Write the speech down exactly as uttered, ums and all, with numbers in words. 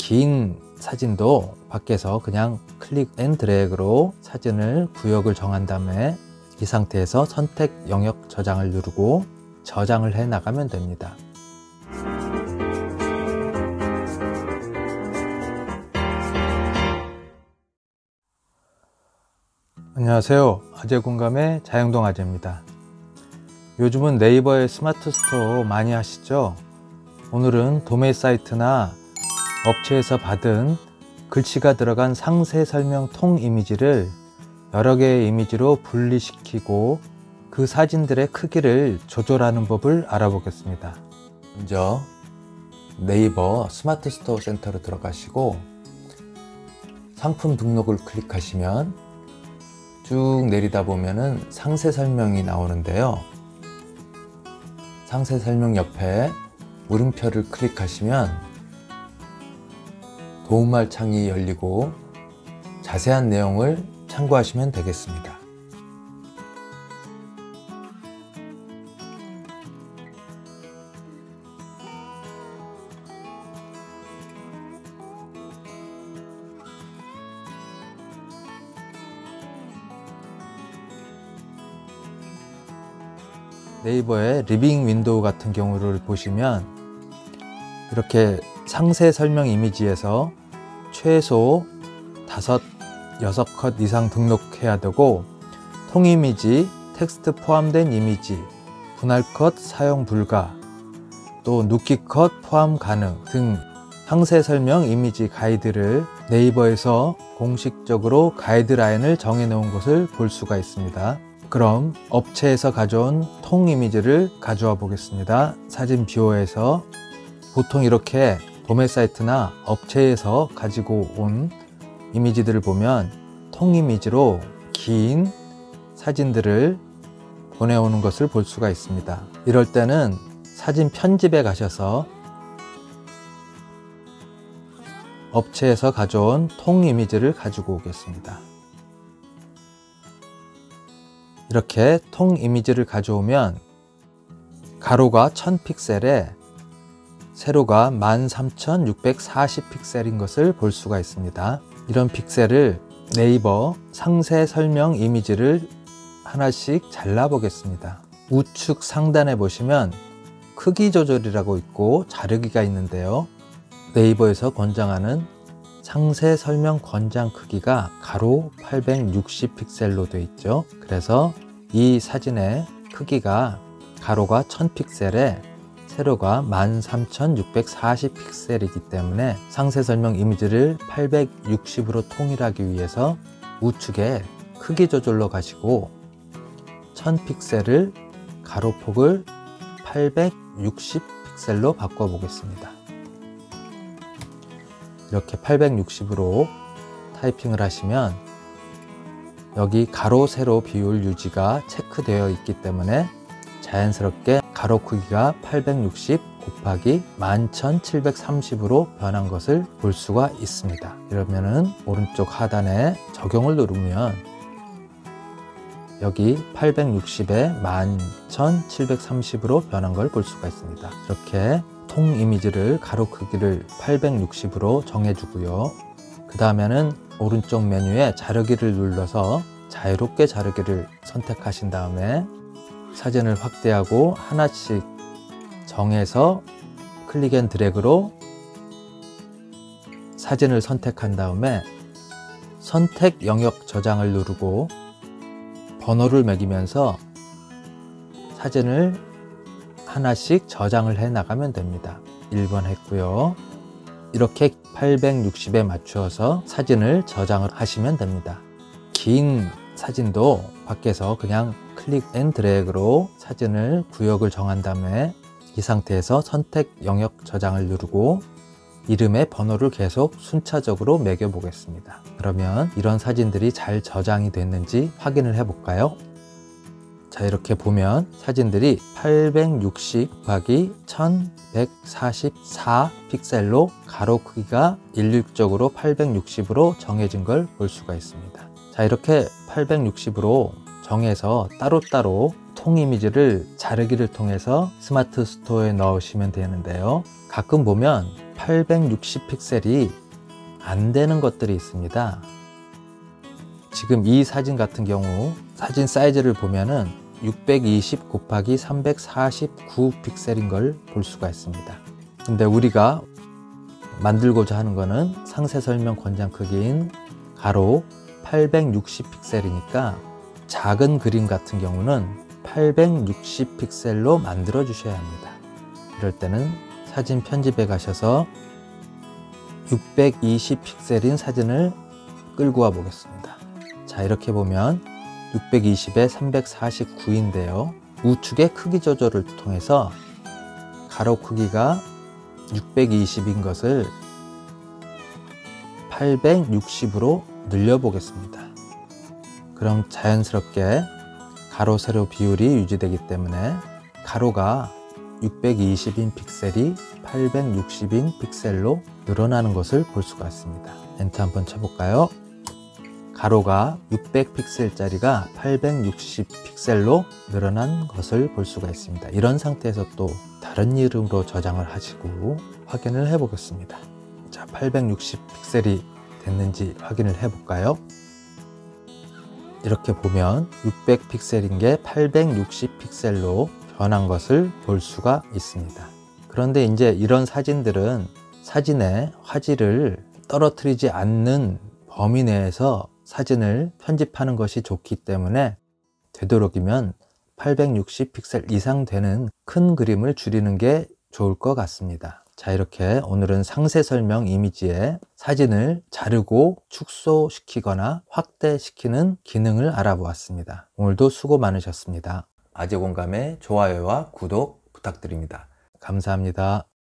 긴 사진도 밖에서 그냥 클릭 앤 드래그로 사진을 구역을 정한 다음에 이 상태에서 선택 영역 저장을 누르고 저장을 해 나가면 됩니다. 안녕하세요. 아재공감의 자영동 아재입니다. 요즘은 네이버의 스마트 스토어 많이 하시죠? 오늘은 도매 사이트나 업체에서 받은 글씨가 들어간 상세 설명 통 이미지를 여러 개의 이미지로 분리시키고 그 사진들의 크기를 조절하는 법을 알아보겠습니다. 먼저 네이버 스마트 스토어 센터로 들어가시고 상품 등록을 클릭하시면 쭉 내리다 보면은 상세 설명이 나오는데요. 상세 설명 옆에 물음표를 클릭하시면 도움말 창이 열리고 자세한 내용을 참고하시면 되겠습니다. 네이버의 리빙 윈도우 같은 경우를 보시면 이렇게 상세 설명 이미지에서 최소 다섯, 여섯 컷 이상 등록해야 되고 통 이미지, 텍스트 포함된 이미지, 분할 컷 사용 불가, 또 눕기 컷 포함 가능 등 상세 설명 이미지 가이드를 네이버에서 공식적으로 가이드라인을 정해 놓은 것을 볼 수가 있습니다. 그럼 업체에서 가져온 통 이미지를 가져와 보겠습니다. 사진 뷰어에서 보통 이렇게 도매 사이트나 업체에서 가지고 온 이미지들을 보면 통 이미지로 긴 사진들을 보내오는 것을 볼 수가 있습니다. 이럴 때는 사진 편집에 가셔서 업체에서 가져온 통 이미지를 가지고 오겠습니다. 이렇게 통 이미지를 가져오면 가로가 천 픽셀에 세로가 만 삼천육백사십 픽셀인 것을 볼 수가 있습니다. 이런 픽셀을 네이버 상세 설명 이미지를 하나씩 잘라 보겠습니다. 우측 상단에 보시면 크기 조절이라고 있고 자르기가 있는데요. 네이버에서 권장하는 상세 설명 권장 크기가 가로 팔백육십 픽셀로 되어 있죠. 그래서 이 사진의 크기가 가로가 천 픽셀에 세로가 만 삼천육백사십 픽셀이기 때문에 상세 설명 이미지를 팔백육십으로 통일하기 위해서 우측에 크기 조절로 가시고 천 픽셀을 가로폭을 팔백육십 픽셀로 바꿔 보겠습니다. 이렇게 팔백육십으로 타이핑을 하시면 여기 가로 세로 비율 유지가 체크되어 있기 때문에 자연스럽게 가로 크기가 팔백육십 곱하기 만 천칠백삼십으로 변한 것을 볼 수가 있습니다. 이러면은 오른쪽 하단에 적용을 누르면 여기 팔백육십에 만 천칠백삼십으로 변한 걸 볼 수가 있습니다. 이렇게 통 이미지를 가로 크기를 팔백육십으로 정해주고요. 그 다음에는 오른쪽 메뉴에 자르기를 눌러서 자유롭게 자르기를 선택하신 다음에 사진을 확대하고 하나씩 정해서 클릭 앤 드래그로 사진을 선택한 다음에 선택 영역 저장을 누르고 번호를 매기면서 사진을 하나씩 저장을 해 나가면 됩니다. 일 번 했고요. 이렇게 팔백육십에 맞추어서 사진을 저장을 하시면 됩니다. 긴 사진도 밖에서 그냥 클릭 앤 드래그로 사진을 구역을 정한 다음에 이 상태에서 선택 영역 저장을 누르고 이름의 번호를 계속 순차적으로 매겨 보겠습니다. 그러면 이런 사진들이 잘 저장이 됐는지 확인을 해 볼까요? 자, 이렇게 보면 사진들이 팔백육십 곱하기 천백사십사 픽셀로 가로 크기가 일률적으로 팔백육십으로 정해진 걸 볼 수가 있습니다. 자, 이렇게 팔백육십으로 정해서 따로따로 통 이미지를 자르기를 통해서 스마트 스토어에 넣으시면 되는데요. 가끔 보면 팔백육십 픽셀이 안 되는 것들이 있습니다. 지금 이 사진 같은 경우 사진 사이즈를 보면은 육백이십 곱하기 삼백사십구 픽셀인 걸 볼 수가 있습니다. 근데 우리가 만들고자 하는 거는 상세 설명 권장 크기인 가로 팔백육십 픽셀이니까 작은 그림 같은 경우는 팔백육십 픽셀로 만들어 주셔야 합니다. 이럴 때는 사진 편집에 가셔서 육백이십 픽셀인 사진을 끌고 와 보겠습니다. 자, 이렇게 보면 육백이십에 삼백사십구인데요. 우측의 크기 조절을 통해서 가로 크기가 육백이십인 것을 팔백육십으로 늘려 보겠습니다. 그럼 자연스럽게 가로 세로 비율이 유지되기 때문에 가로가 육백이십인 픽셀이 팔백육십인 픽셀로 늘어나는 것을 볼 수가 있습니다. 엔터 한번 쳐볼까요? 가로가 육백 픽셀짜리가 팔백육십 픽셀로 늘어난 것을 볼 수가 있습니다. 이런 상태에서 또 다른 이름으로 저장을 하시고 확인을 해 보겠습니다. 자, 팔백육십 픽셀이 됐는지 확인을 해 볼까요? 이렇게 보면 육백 픽셀인 게 팔백육십 픽셀로 변한 것을 볼 수가 있습니다. 그런데 이제 이런 사진들은 사진의 화질을 떨어뜨리지 않는 범위 내에서 사진을 편집하는 것이 좋기 때문에 되도록이면 팔백육십 픽셀 이상 되는 큰 그림을 줄이는 게 좋을 것 같습니다. 자, 이렇게 오늘은 상세 설명 이미지에 사진을 자르고 축소시키거나 확대시키는 기능을 알아보았습니다. 오늘도 수고 많으셨습니다. 아재공감의 좋아요와 구독 부탁드립니다. 감사합니다.